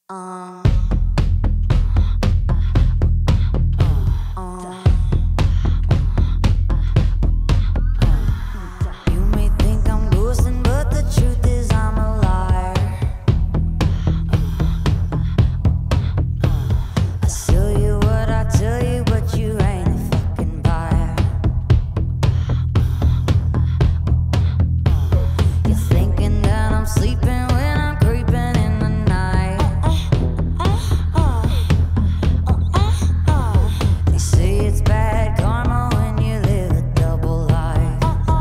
Uh, you may think I'm boasting, but the truth is I'm a liar. I sell you what I tell you, but you ain't a fucking buyer. You're thinking that I'm sleeping when I'm creeping in the night. They say it's bad karma when you live a double life.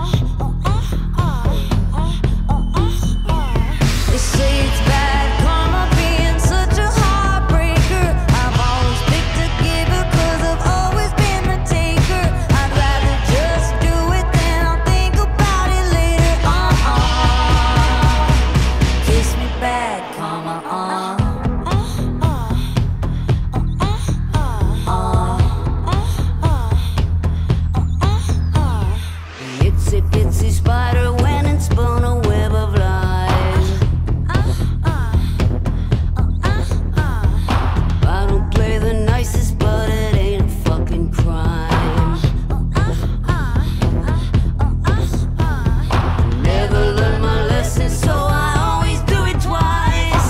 They say it's bad karma being such a heartbreaker. I've always picked a giver 'cause I've always been the taker. I'd rather just do it than I'll think about it later. Kiss me bad karma. Itsy bitsy spider went and spun a web of lies. I don't play the nicest, but it ain't a fucking crime. Never learned my lesson, so I always do it twice.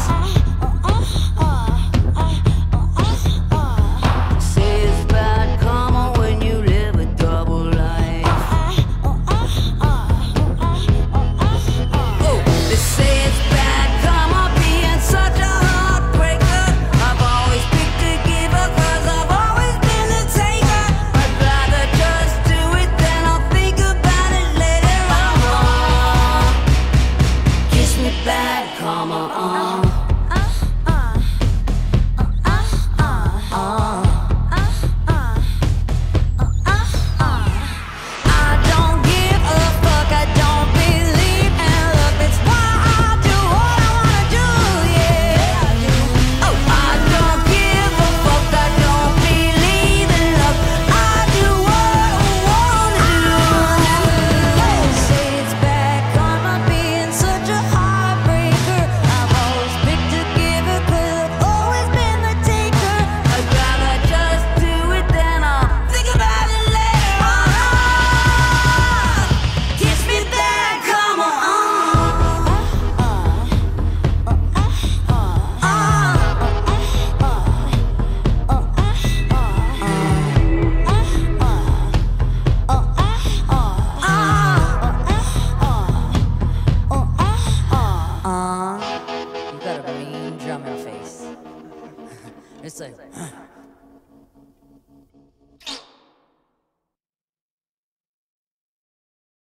Say it's bad karma when you live a double life. They say it's bad karma being such a heartbreaker. I've always picked a giver 'cause I've always been the taker. I'd rather just do it than I'll think about it later on. Kiss me bad karma. I don't give a fuck, I don't believe in luck. That's why I do what I wanna do, yeah. Oh, I don't give a fuck, I don't believe in luck. I do what I wanna do. They say it's bad karma being such a heartbreaker. I've always picked a giver 'cause I've always been the taker. I'd rather just do it than I'll think about it later on. Kiss me bad karma. You got a mean drummer face. It's like